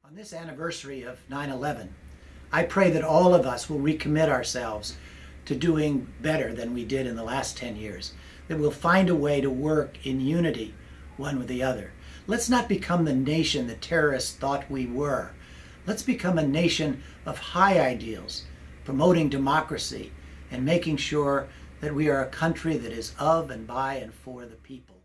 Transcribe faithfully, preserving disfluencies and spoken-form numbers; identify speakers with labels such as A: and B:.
A: On this anniversary of nine eleven, I pray that all of us will recommit ourselves to doing better than we did in the last ten years, that we'll find a way to work in unity one with the other. Let's not become the nation the terrorists thought we were. Let's become a nation of high ideals, promoting democracy and making sure that we are a country that is of and by and for the people.